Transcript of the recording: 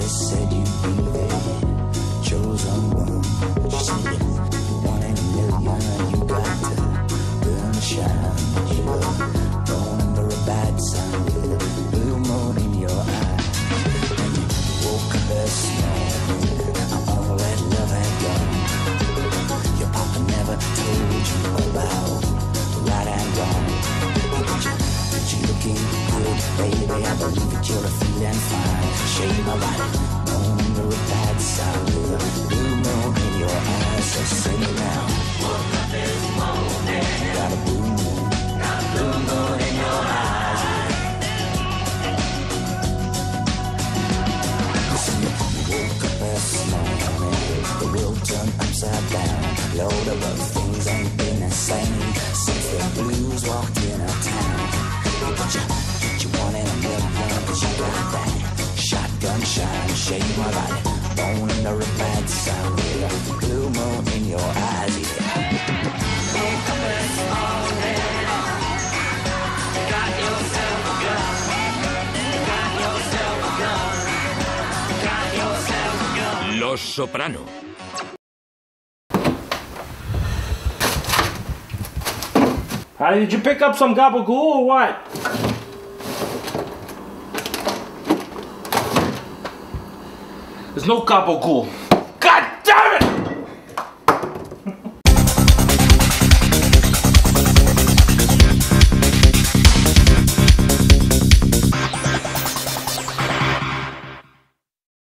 they said you'd be there, chosen one. You see it, one in a million. You got to burn the shine. You were born under a bad sun with a blue moon in your eye. And you woke up this morning, all that love had gone. Your papa never told you about right and wrong. But you're looking good, baby. I believe that you're feeling fine. Shade my light, born under a bad side with a blue moon in your eyes. So sing it now. Woke up this morning, you got a blue moon in your eyes. Listen, you woke up this morning, the world turned upside down. Lord, of things ain't been the same since the blues walked in our town. But you one in a million, 'cause you got that shotgun shine, shade my light, born under a bad sun with a blue moon in your eyes, yeah. Wake up this morning, got yourself a gun, got yourself a gun, got yourself a gun. Los Soprano. Honey, did you pick up some gabagool or what? There's no gabagool.